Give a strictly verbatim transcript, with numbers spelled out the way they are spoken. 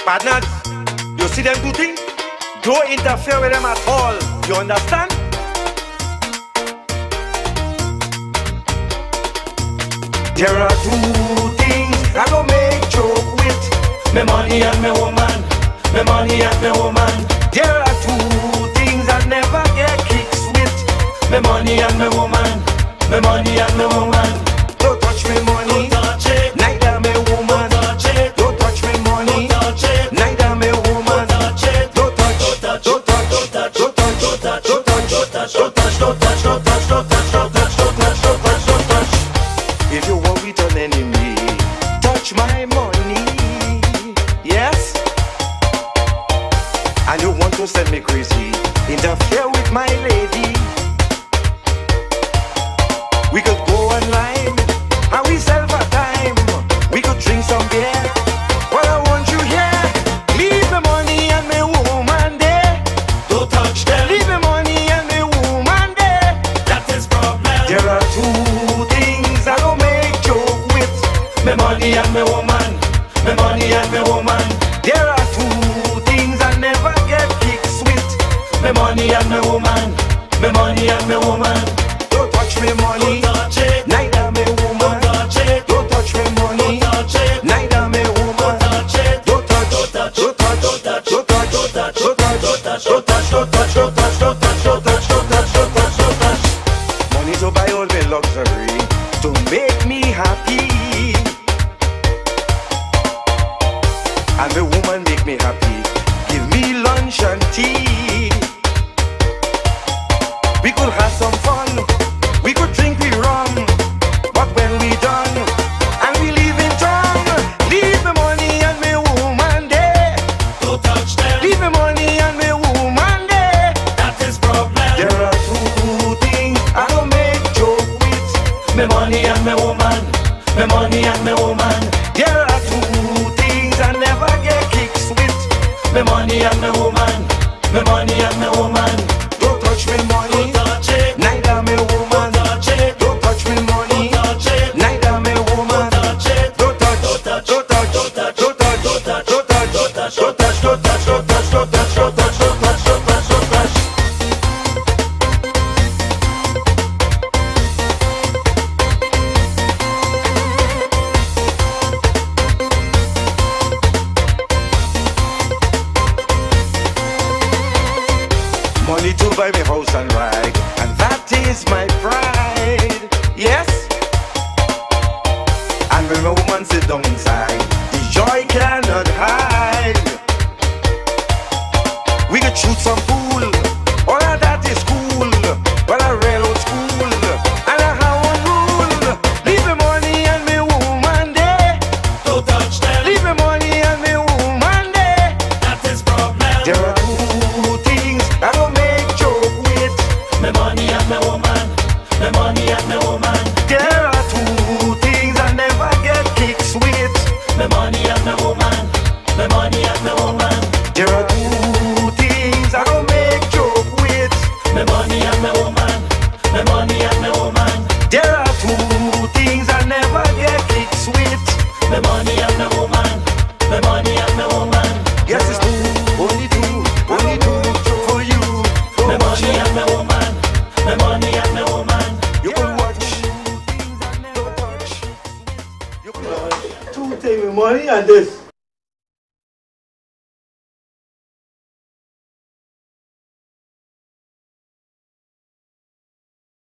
Partners, you see them do things? Don't interfere with them at all. You understand? There are two things I don't make joke with: me money and me woman, me money and me woman. There are two things I never get kicks with: me money and me woman, me money and me woman. Don't touch me money, don't touch it. Neither me woman, don't touch it. Don't touch me money, don't touch it. Neither me woman, don't touch it. Don't touch, don't touch, don't touch, don't touch, don't touch, don't touch, don't touch, don't touch, don't touch, don't touch, don't touch, don't touch, don't touch, don't touch, don't touch. If you want with an enemy, touch my money, yes. And you want to send me crazy, interfere with my lady. We could go online and we sell for time. We could drink some beer. Well, I want you here. Leave the money and me woman there. Don't touch them. Leave the money and me woman there. That is problem. There are two things I don't make joke with: me money and me woman, me money and me woman. There are two things I never get kicks with: me money and me woman, me money and me woman. Don't touch me money, don't touch it. Neither me woman, don't touch it. Don't touch me money, don't touch it. Neither me woman, don't touch it. Don't touch, don't touch, don't touch, don't touch, don't touch, don't touch, don't touch, don't touch, don't touch, don't touch, don't touch, don't touch, don't touch, don't touch, don't touch, don't touch. Money to buy all the luxury to make me happy, and the woman make me happy. Give me lunch and tea. We could have some fun. We could drink we rum, but when we done and we leave in town, leave the money and me woman there. Don't touch them. Leave the money and me woman there. That is problem. There are two things I don't make joke with: me money and me woman, me money and me woman. There are two things I never get kicks with: me money and me woman, me money and me woman. Don't touch me money, don't touch it. Neither me woman, don't touch it. Don't touch me money, don't touch it. Neither me woman, don't touch it. Don't touch, don't touch, don't touch, don't touch, don't touch, don't touch, don't touch, don't touch, don't touch, don't touch, don't touch, don't touch, don't touch, don't touch, don't touch, don't touch. Money to buy me house and ride, and that is my pride, yes. And when my woman sit down inside, the joy cannot hide. We could shoot some pool, all of that is cool, but a real old school, and I have one rule: leave the money and me woman there. Don't touch them. Leave the money and me woman there. That is problem. There are two things I don't make joke with: me money and me woman, me money and me woman. There are two things I never get kicks with: me money and me woman, me money and me woman. There are two things I don't make joke with: me money and me woman, me money and me woman. There are two things I never get kicks with: me money and me woman, me money and me woman. Yes, it's two, only two, only two for you. Me money and me woman, me money and me woman. You could watch, don't touch. You could watch. Two things, money and this.